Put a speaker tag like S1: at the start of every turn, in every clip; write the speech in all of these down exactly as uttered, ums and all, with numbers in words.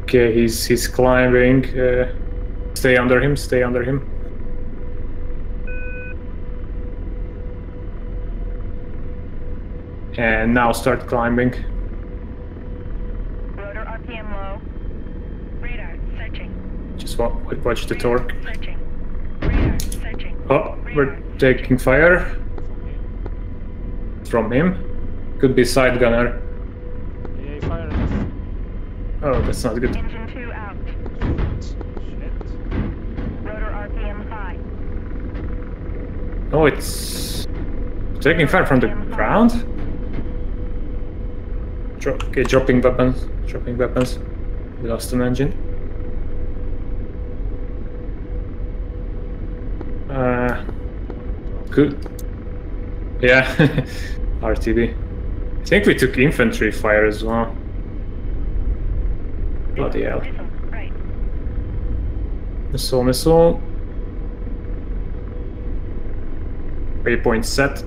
S1: Okay, he's he's climbing. Uh, stay under him. Stay under him. And now start climbing.
S2: Rotor R P M low. Radar searching.
S1: Just wa watch the
S2: Radar
S1: torque.
S2: searching. Radar searching.
S1: Oh,
S2: Radar
S1: we're taking fire from him. Could be side gunner.
S3: Yeah, fire.
S1: Oh, that's not good.
S2: Engine two out.
S3: Shit.
S2: Rotor R P M high.
S1: Oh, it's taking fire from the ground. Dro okay, dropping weapons. Dropping weapons. We lost an engine. Uh, good. Yeah, R T D. I think we took infantry fire as well. Bloody hell.
S2: Missile, right.
S1: Missile, missile. Waypoint set.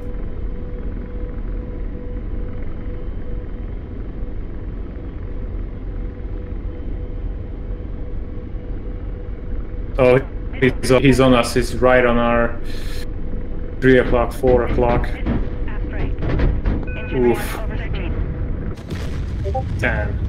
S1: Oh, he's, he's on us. He's right on our three o'clock, four o'clock.
S2: Aft right. Engine
S1: Oof.
S2: over thirteen.
S1: Damn.